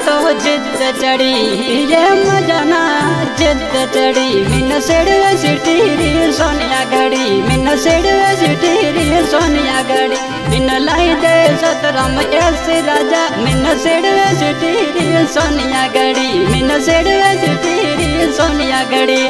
तो जिद चढ़ी ये मजाना जिद चढ़ी मिन सेड़ सिटी सोनिया गढ़ी मिन सेड़ सिटी सोनिया गढ़ी मिन लाई दे सतरम ऐसे राजा मिन सेड़ सिटी सोनिया गढ़ी मिन सेड़ सिटी सोनिया गढ़ी।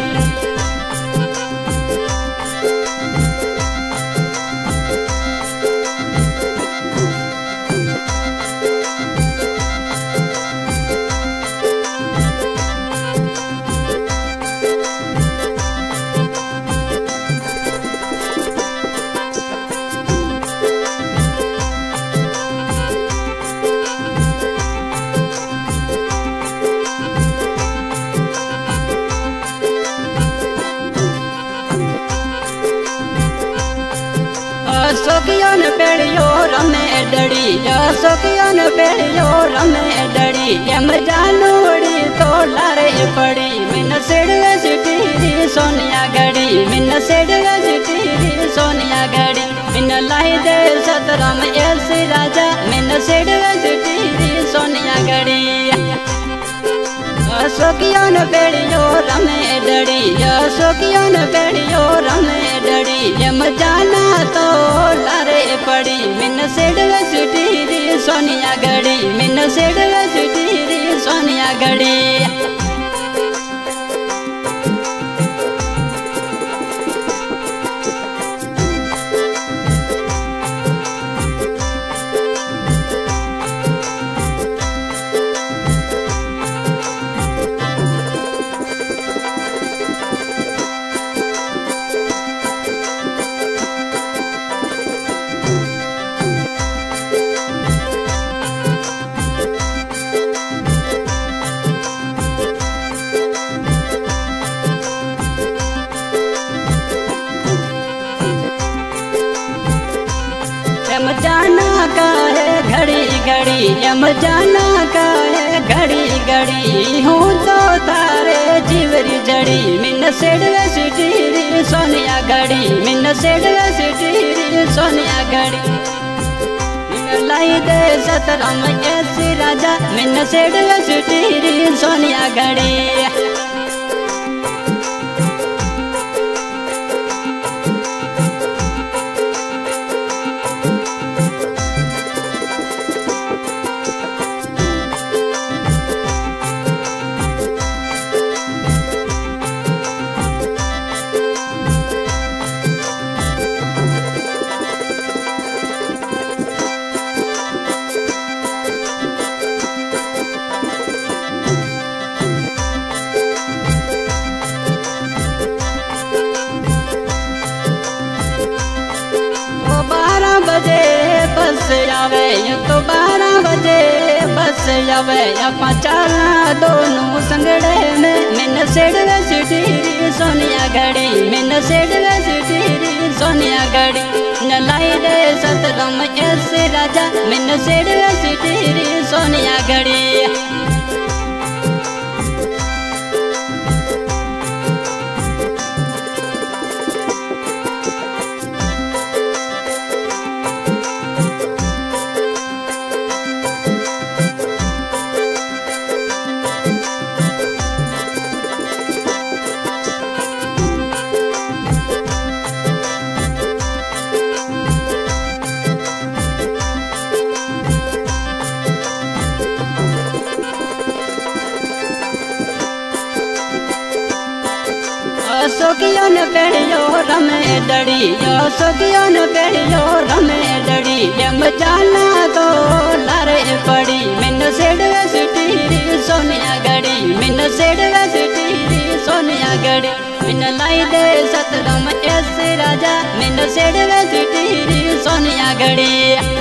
सोकियन पेड़ियो रमे डड़ी या सोकियन पेड़ियो रमे डड़ी यम जानोड़ी तो लारे पड़ी मिन सेड़ सिटी सोनिया गढ़ी मिन सेड़ सिटी सोनिया गढ़ी मिन लाई दे सतरम ऐसे राजा मिन सेड़ सिटी सोनिया गढ़ी। सोकियन पेड़ियो रमे डड़ी या सोकियन पेड़ियो रमे डड़ी यम जाना तो लारे पड़ी मिन सेड़ सिटी सोनिया गढ़ी मिन सेड़ सिटी सोनिया गढ़ी। यम जाना का है घड़ी घड़ी यम जाना का है घड़ी घड़ी हूँ तो तारे जीवरी जड़ी मिन सेड़ सिटी सोनिया गढ़ी मिन सेड़ सिटी सोनिया गढ़ी मिन लाई दे सतरम ऐसे राजा मिन सेड़ सिटी सोनिया गढ़ी। बस आवे या तो 12 बजे बस आवे अपा चला दोनों संगड़े में मिन सेड़ सिटी सोनिया गढ़ी मिन सेड़ सिटी सोनिया गढ़ी न लाई दे सतरम ऐसे राजा मिन सेड़ सिटी सोनिया गढ़ी। सोकियन पेड़ियो रमे डड़ी या सोकियन पेड़ियो रमे डड़ी यम जाना तो लारे पड़ी मिन सेड़ सिटी सोनिया गढ़ी मिन सेड़ सिटी सोनिया गढ़ी मिन लाई दे सतरम ऐसे राजा मिन सेड़ सिटी सोनिया गढ़ी।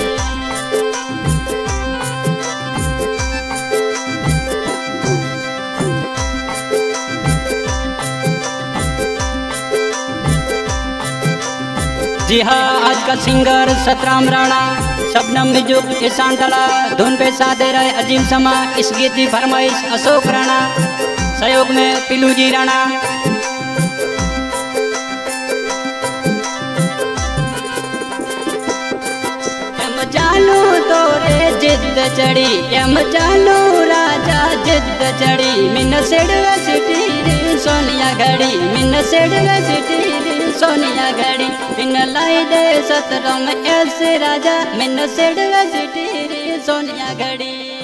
जी हाँ, आज का सिंगर सतराम राणा, शबनम मिजुक, ईशान तला, धुन पे साथ दे रहे अजीम समा। इस गीत की फरमाइश अशोक राणा, सहयोग में पिलू जी राणा। जानू तो रे जिद चढ़ी यम जानो राजा जिद चढ़ी मिन सिडवे सिटी सोनिया घड़ी मिन सिडवे सिटी सोनिया घड़ी मिन लाई दे सतरंग ऐसे राजा मिन सिडवे सिटी सोनिया घड़ी।